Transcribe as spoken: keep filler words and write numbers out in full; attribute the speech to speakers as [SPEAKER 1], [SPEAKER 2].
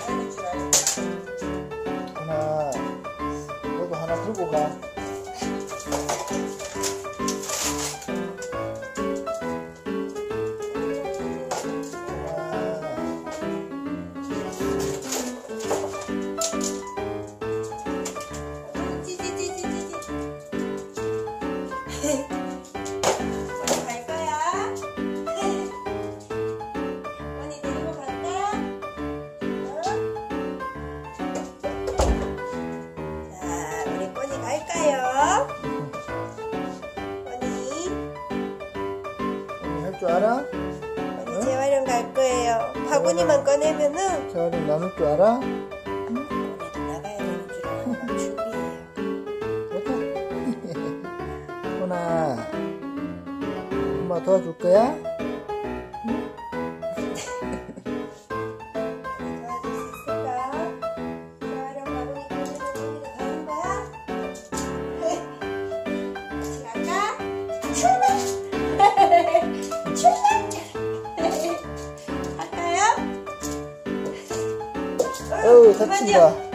[SPEAKER 1] 하는 줄 알았어.
[SPEAKER 2] 하나, 너도 하나 들고 가.
[SPEAKER 1] 갈 거야? 언니 데리고 간다? 어? 자, 우리 꼬니 갈까요? 꼬니,
[SPEAKER 2] 언니 할 줄 알아?
[SPEAKER 1] 꼬니 재활용 갈 거예요. 바구니만 꺼내면은
[SPEAKER 2] 재활용 나눌 줄 알아?
[SPEAKER 1] 꼬니도 나가야 되는 줄 알고 준비해요.
[SPEAKER 2] 호나, 엄마 도와줄 거야?
[SPEAKER 1] 도와줄 수 있을까? 재활용 바구니 꺼내면 꼬니도 가는 거야? 같이 갈까? 출발! 출발! 할까요?
[SPEAKER 2] 어우,
[SPEAKER 1] 그만요.
[SPEAKER 2] 다친다.